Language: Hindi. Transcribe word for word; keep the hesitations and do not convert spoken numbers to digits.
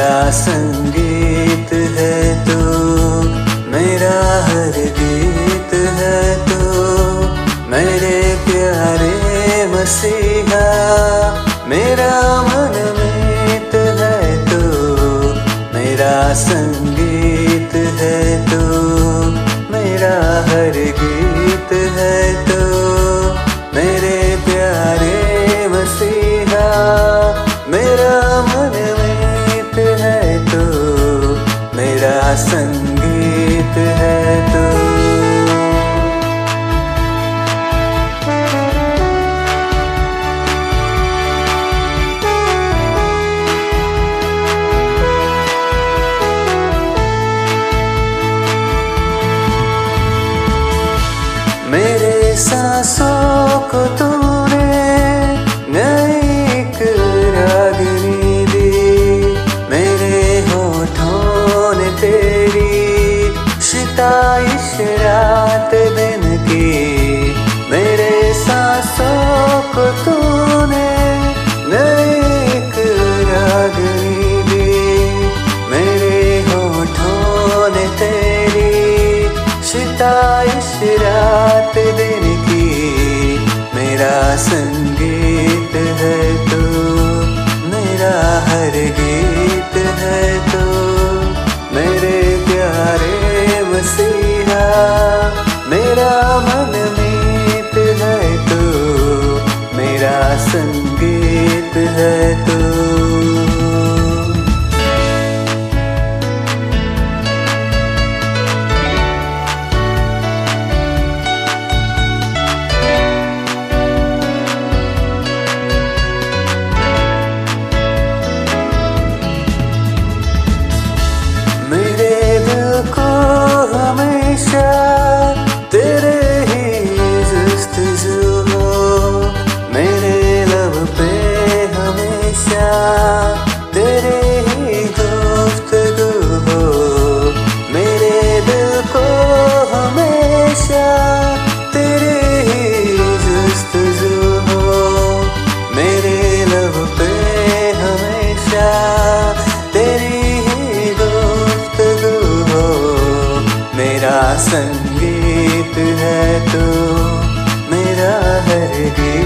मेरा संगीत है तू, मेरा हर गीत है तू, मेरे प्यारे मसीहा, मेरा मनमीत है तू, मेरा संगीत है तू, मेरा हर गीत है तू, मेरे प्यारे मसीहा, मेरा मनमीत है तू, मेरा संगीत है तू। मेरे सांसों को तूने नई एक रागनी दी, मेरे होठों ने तेरी शिताइश रात दिन की। मेरे सांसों को तूने नई एक रागनी दी, मेरे होठों ने तेरी शिताइश रात दिन की। मेरा संगीत है तू, मेरा हर गीत है तू, मेरे प्यारे मसीहा, मेरा मनमीत है तू, मेरा संगीत है तू। मेरे दिल को हमेशा तेरे ही जुस्तजू हो, मेरे लब पे हमेशा तेरे ही गुफ्तगू हो। मेरे दिल को हमेशा तेरे ही जुस्तजू हो, मेरे लब पे हमेशा तेरी मेरा संगीत है तू, मेरा हर गीत